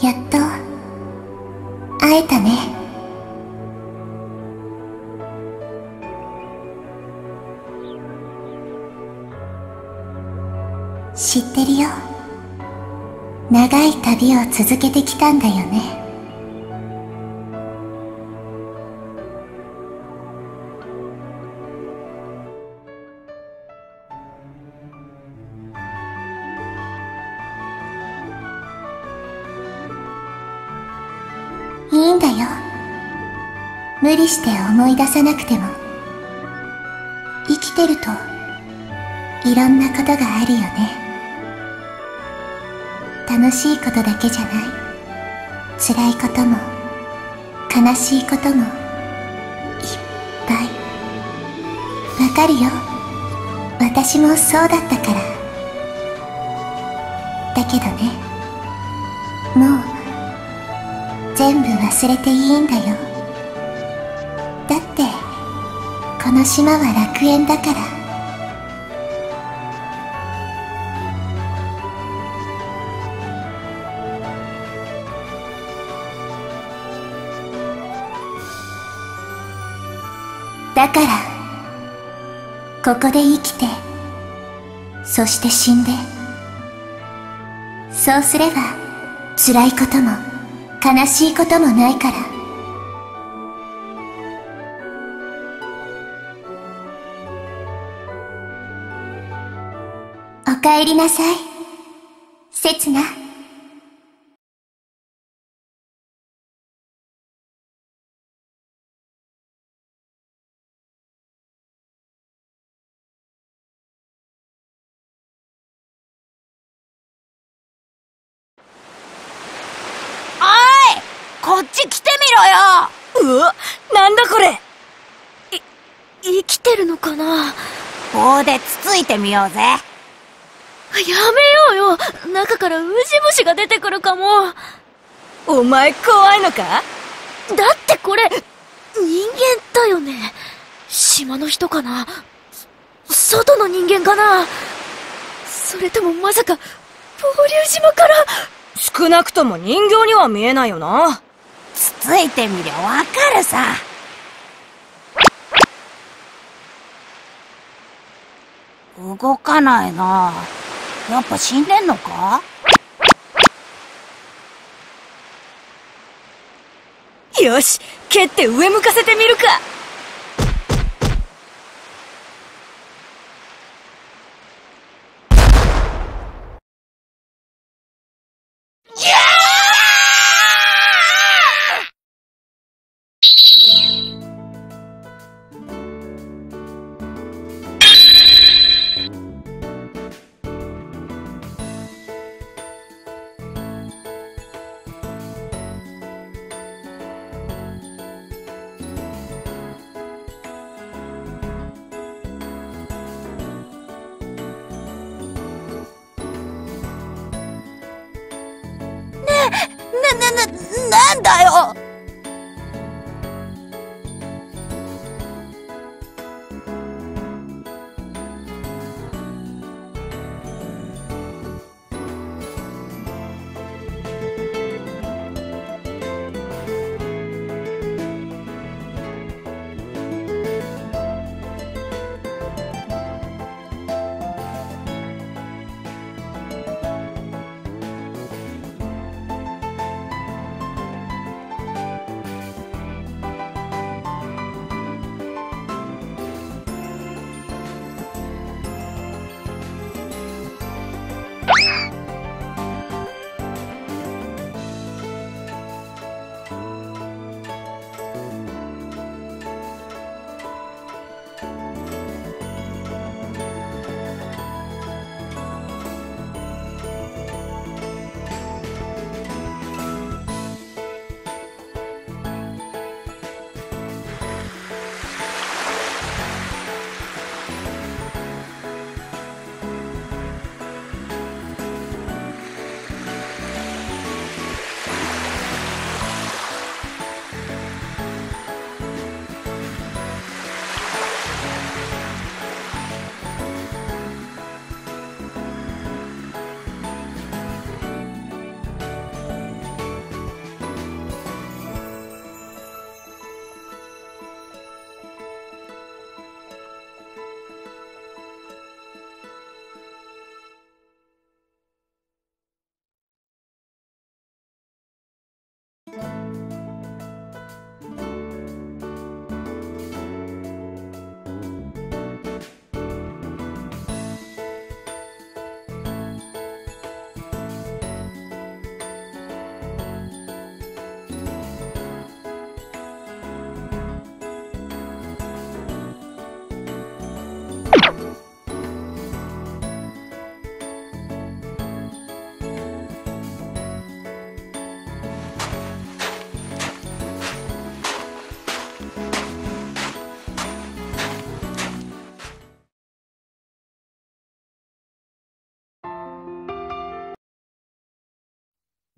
やっと会えたね。知ってるよ。長い旅を続けてきたんだよね。いいんだよ。無理して思い出さなくても。生きてるといろんなことがあるよね。楽しいことだけじゃない。辛いことも悲しいこともいっぱい。わかるよ。私もそうだったから。だけどね、もう全部忘れていいんだよ。だってこの島は楽園だから。だからここで生きて、そして死んで、そうすれば辛いことも悲しいこともないから。おかえりなさい、せつな。 こっち来てみろよ。 うわ、なんだこれ。生きてるのかな。 棒でつついてみようぜ。 やめようよ。中からウジ虫が出てくるかも。お前怖いのか。だってこれ人間だよね。島の人かな、外の人間かな。それともまさか法隆島から。少なくとも人形には見えないよな。 つついてみりゃわかるさ。動かないな。やっぱ死んでんのか。 よし、蹴って上向かせてみるか。 なんだよ。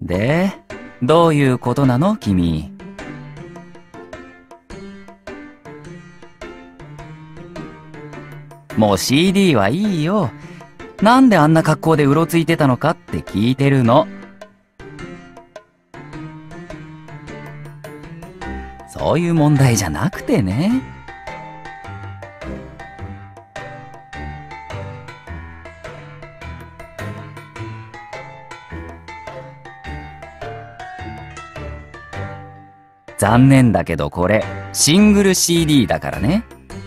で、どういうことなの君。もう CD はいいよ。なんであんな格好でうろついてたのかって聞いてるの。そういう問題じゃなくてね。残念だけどこれ、シングル CD だからね。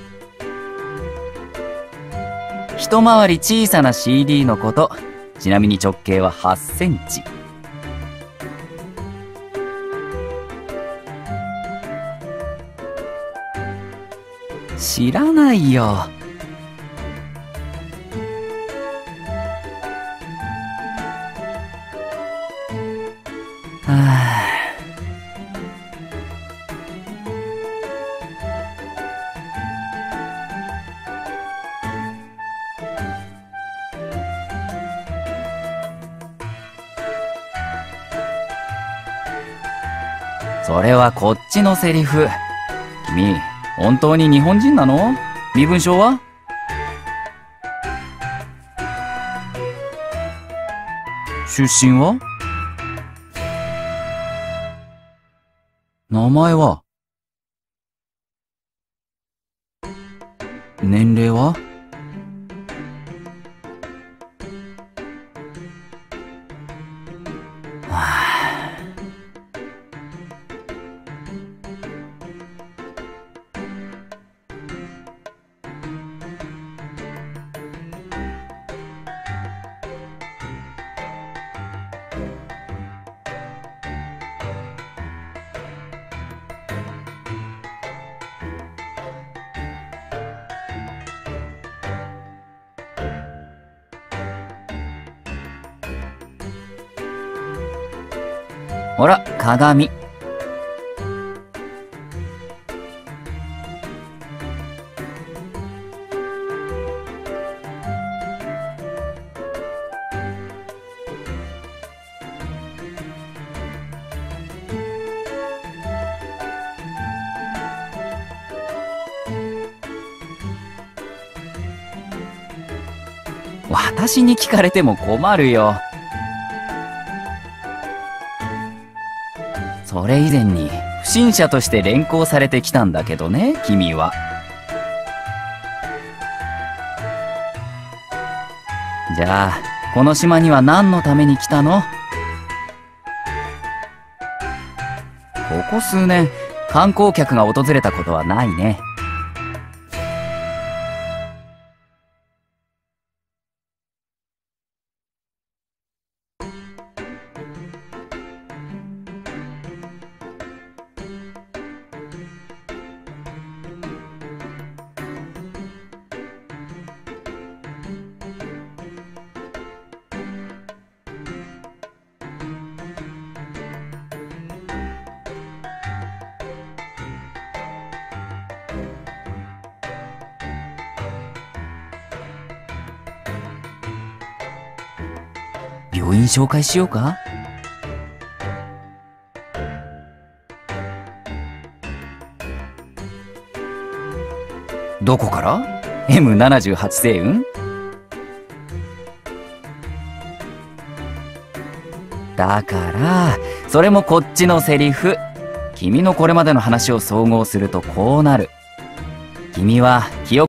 一回り小さな CD のこと。ちなみに直径は8センチ。知らないよ。はあ。それはこっちのセリフ。君、本当に日本人なの？身分証は？出身は？名前は？年齢は？ほら、鏡。私に聞かれても困るよ。それ以前に不審者として連行されてきたんだけどね、君は。じゃあ、この島には何のために来たの？ここ数年、観光客が訪れたことはないね。病院紹介しようか？どこから？ M78 星雲？だから、それもこっちのセリフ。君のこれまでの話を総合するとこうなる。君は記憶